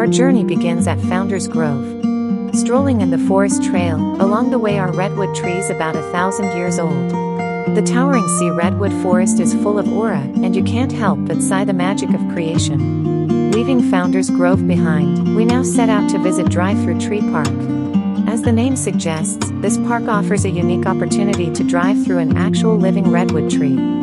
Our journey begins at Founder's Grove. Strolling in the forest trail, along the way are redwood trees about 1,000 years old. The towering redwood forest is full of aura, and you can't help but sigh the magic of creation. Leaving Founder's Grove behind, we now set out to visit Drive-Thru Tree Park. As the name suggests, this park offers a unique opportunity to drive through an actual living redwood tree.